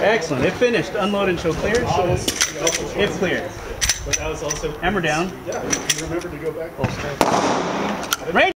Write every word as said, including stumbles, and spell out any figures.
Excellent. It finished. Unload and show clear. So it's clear. But that was also. Hammer down. Yeah, you remember to go back. Right.